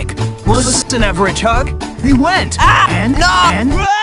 remake. Was an average hog. He went. And